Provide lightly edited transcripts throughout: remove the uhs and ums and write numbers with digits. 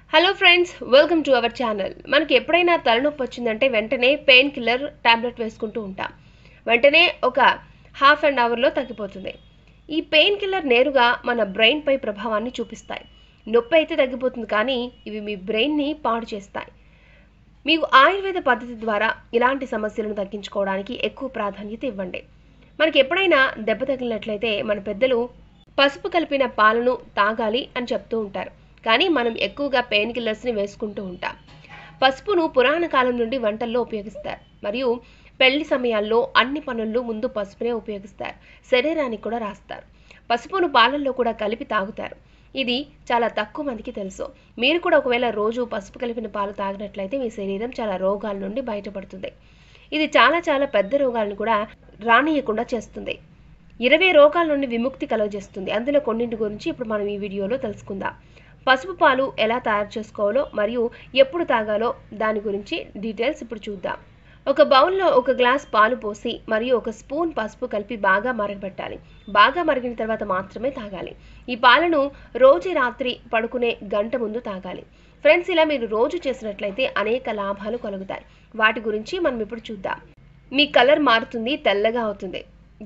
Hello friends, welcome to our channel. మనకి ఎప్పుడైనా తలనొప్పి వచ్చిందంటే వెంటనే పెయిన్ కిల్లర్ టాబ్లెట్ వేసుకుంటూ ఉంటాం. వెంటనే ఒక హాఫ్ అన్ అవర్లో తగ్గిపోతుంది. ఈ పెయిన్ కిల్లర్ నేరుగా మన బ్రెయిన్పై ప్రభావాన్ని చూపిస్తాయి. నొప్పి అయితే తగ్గిపోతుంది, కానీ ఇవి మీ బ్రెయిన్ని పాడు చేస్తాయి. మీకు ఆయుర్వేద పద్ధతి ద్వారా ఇలాంటి సమస్యలను తగ్గించుకోవడానికి ఎక్కువ ప్రాధాన్యత ఇవ్వండి. మనకి ఎప్పుడైనా దెబ్బ తగిలినట్లయితే మన పెద్దలు పసుపు కలిపిన పాలను తాగాలి అని చెప్తూ ఉంటారు. కానీ మనం ఎక్కువగా పెయిన్ కిల్లర్స్ని వేసుకుంటూ ఉంటాం. పసుపును పురాణ కాలం నుండి వంటల్లో ఉపయోగిస్తారు, మరియు పెళ్లి సమయాల్లో అన్ని పనుల్లో ముందు పసుపునే ఉపయోగిస్తారు. శరీరానికి కూడా రాస్తారు. పసుపును పాలల్లో కూడా కలిపి తాగుతారు. ఇది చాలా తక్కువ మందికి తెలుసు. మీరు కూడా ఒకవేళ రోజు పసుపు కలిపిన పాలు తాగినట్లయితే మీ శరీరం చాలా రోగాల నుండి బయటపడుతుంది. ఇది చాలా పెద్ద రోగాలను కూడా రానియకుండా చేస్తుంది. 20 రోగాల నుండి విముక్తి కలుగజేస్తుంది. అందులో కొన్నింటి గురించి ఇప్పుడు మనం ఈ వీడియోలో తెలుసుకుందాం. పసుపు పాలు ఎలా తయారు చేసుకోవాలో మరియు ఎప్పుడు తాగాలో దాని గురించి డీటెయిల్స్ ఇప్పుడు చూద్దాం. ఒక బౌల్లో 1 గ్లాస్ పాలు పోసి మరియు 1 స్పూన్ పసుపు కలిపి బాగా మరగబెట్టాలి. బాగా మరిగిన తర్వాత మాత్రమే తాగాలి. ఈ పాలను రోజు రాత్రి పడుకునే గంట ముందు తాగాలి. ఫ్రెండ్స్, ఇలా మీరు రోజు చేసినట్లయితే అనేక లాభాలు కలుగుతాయి. వాటి గురించి మనం ఇప్పుడు చూద్దాం. మీ కలర్ మారుతుంది, తెల్లగా అవుతుంది.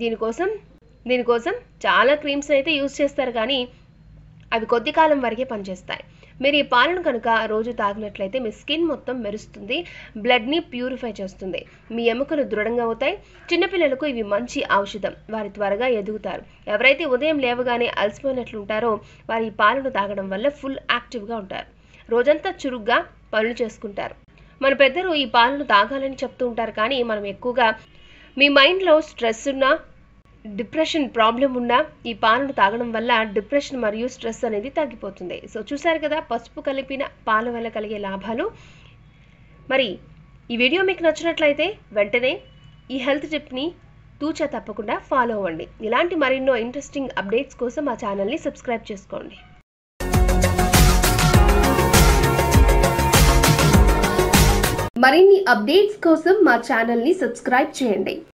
దీనికోసం చాలా క్రీమ్స్ అయితే యూజ్ చేస్తారు, కానీ అవి కొద్ది కాలం వరకే పనిచేస్తాయి. మీరు ఈ పాలను కనుక రోజు తాగినట్లయితే మీ స్కిన్ మొత్తం మెరుస్తుంది, బ్లడ్ని ప్యూరిఫై చేస్తుంది, మీ ఎముకలు దృఢంగా అవుతాయి. చిన్నపిల్లలకు ఇవి మంచి ఔషధం. వారు త్వరగా ఎదుగుతారు. ఎవరైతే ఉదయం లేవగానే అలసిపోయినట్లుంటారో వారు ఈ పాలను తాగడం వల్ల ఫుల్ యాక్టివ్గా ఉంటారు. రోజంతా చురుగ్గా పనులు చేసుకుంటారు. మన పెద్దలు ఈ పాలను తాగాలని చెప్తూ ఉంటారు, కానీ మనం ఎక్కువగా మీ మైండ్లో స్ట్రెస్ ఉన్నా, డిప్రెషన్ ప్రాబ్లం ఉన్నా ఈ పాలను తాగడం వల్ల డిప్రెషన్ మరియు స్ట్రెస్ అనేది తగ్గిపోతుంది. సో చూసారు కదా పసుపు కలిపిన పాల వల్ల కలిగే లాభాలు. మరి ఈ వీడియో మీకు నచ్చినట్లయితే వెంటనే ఈ హెల్త్ టిప్ని తూచా తప్పకుండా ఫాలో అవ్వండి. ఇలాంటి మరెన్నో ఇంట్రెస్టింగ్ అప్డేట్స్ కోసం మా ఛానల్ని సబ్స్క్రైబ్ చేసుకోండి. మరిన్ని అప్డేట్స్ కోసం మా ఛానల్ని సబ్స్క్రైబ్ చేయండి.